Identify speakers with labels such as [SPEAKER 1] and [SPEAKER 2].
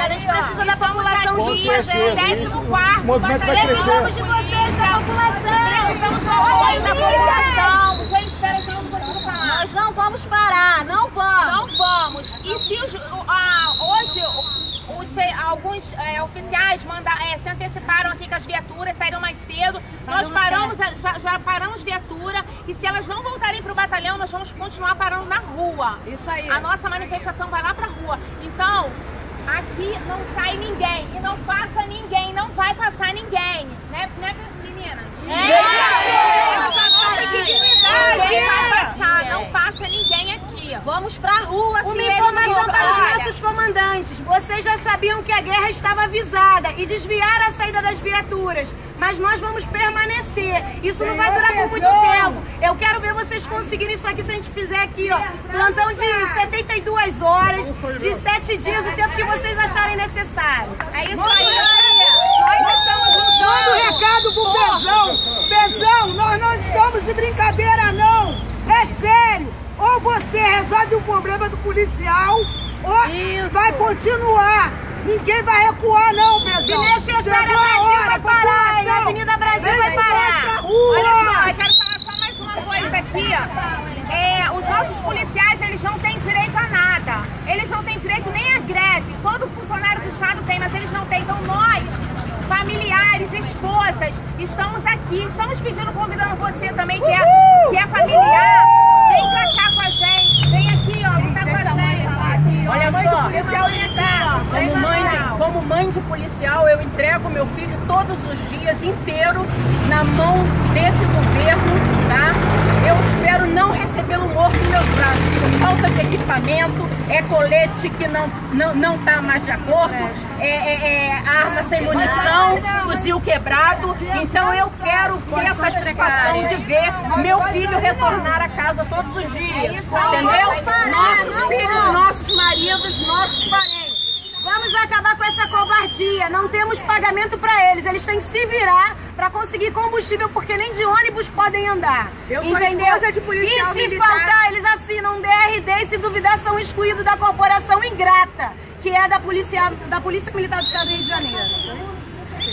[SPEAKER 1] A gente precisa da população junto com a gente.
[SPEAKER 2] 14º.
[SPEAKER 1] Precisamos de vocês, da população.
[SPEAKER 3] Precisamos do apoio da população. Gente, peraí, eu não consigo falar.
[SPEAKER 1] Nós não vamos parar, não vamos.
[SPEAKER 3] Não vamos. E se hoje alguns oficiais se anteciparam aqui com as viaturas, saíram mais cedo. Nós paramos, já paramos viatura. E se elas não voltarem para o batalhão, nós vamos continuar parando na rua.
[SPEAKER 4] Isso aí.
[SPEAKER 3] A nossa manifestação vai lá para a rua. Então, aqui não sai ninguém. E não passa ninguém. Não vai passar ninguém. Né meninas? Não passa ninguém aqui.
[SPEAKER 1] Vamos pra rua,
[SPEAKER 5] Uma informação para os nossos comandantes. Vocês já sabiam que a guerra estava avisada e desviaram a saída das viaturas. Mas nós vamos permanecer. Isso não vai durar por muito tempo. Eu quero ver vocês conseguirem isso aqui se a gente fizer aqui, ó. Plantão de 72 horas, de 7 dias, o tempo que vocês acharem necessário.
[SPEAKER 3] É isso aí. Nós estamos lutando.
[SPEAKER 6] Manda um recado pro Pezão. Pezão, nós não estamos de brincadeira, não. É sério. Ou você resolve o problema do policial, ou vai continuar. Ninguém vai recuar, não, Pezão.
[SPEAKER 5] Se necessário, a Brasil vai parar, a Avenida Brasil vai parar.
[SPEAKER 3] Olha só, eu quero falar só mais uma coisa aqui, ó. Os nossos policiais, eles não têm direito a nada. Eles não têm direito nem à greve. Todo funcionário do Estado tem, mas eles não têm. Então nós, familiares, esposas, estamos aqui. Estamos pedindo, convidando você também, que é familiar. Vem pra cá com a gente. Vem aqui, ó, lutar com a gente.
[SPEAKER 4] Olha só, como mãe de policial, eu entrego meu filho todos os dias inteiro na mão desse governo, tá? Eu espero não recebê-lo morto nos meus braços, por falta de equipamento, colete que não tá mais de acordo, arma sem munição, fuzil quebrado. Então eu quero ter a satisfação de ver meu filho retornar a casa todos os dias, entendeu? Nossos filhos, nossos maridos, nossos parentes.
[SPEAKER 5] Vamos acabar com essa covardia. Não temos pagamento para eles. Eles têm que se virar para conseguir combustível, porque nem de ônibus podem andar.
[SPEAKER 6] Eu sou esposa de policial
[SPEAKER 5] e se
[SPEAKER 6] militar.
[SPEAKER 5] faltar, eles assinam um DRD e se duvidar são excluídos da corporação ingrata, que é da Polícia Militar do Estado do Rio de Janeiro.